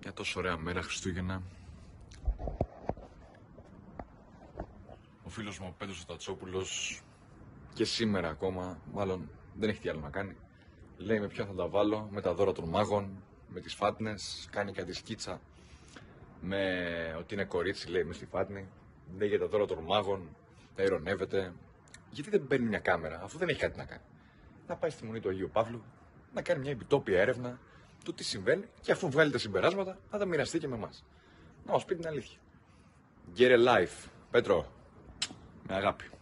Μια τόσο ωραία μέρα Χριστούγεννα. Ο φίλος μου ο Πέτρος ο Τατσόπουλος και σήμερα ακόμα, μάλλον δεν έχει τι άλλο να κάνει, λέει με ποιον θα τα βάλω, με τα δώρα των μάγων, με τις φάτνες, κάνει κάτι σκίτσα με ότι είναι κορίτσι, λέει, μες στη φάτνη, λέει για τα δώρα των μάγων, τα ειρωνεύεται. Γιατί δεν παίρνει μια κάμερα, αφού δεν έχει κάτι να κάνει? Να πάει στη Μονή του Αγίου Παύλου, να κάνει μια επιτόπια έρευνα του τι συμβαίνει και αφού βγάλει τα συμπεράσματα να τα μοιραστεί και με εμάς. Να μας πει την αλήθεια. Get a life. Πέτρο, με αγάπη.